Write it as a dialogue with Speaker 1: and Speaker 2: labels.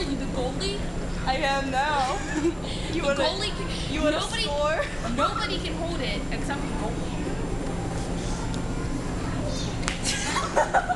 Speaker 1: you the goalie?
Speaker 2: I am now.
Speaker 1: You
Speaker 2: wanna score?
Speaker 1: Nobody can hold it except for the goalie.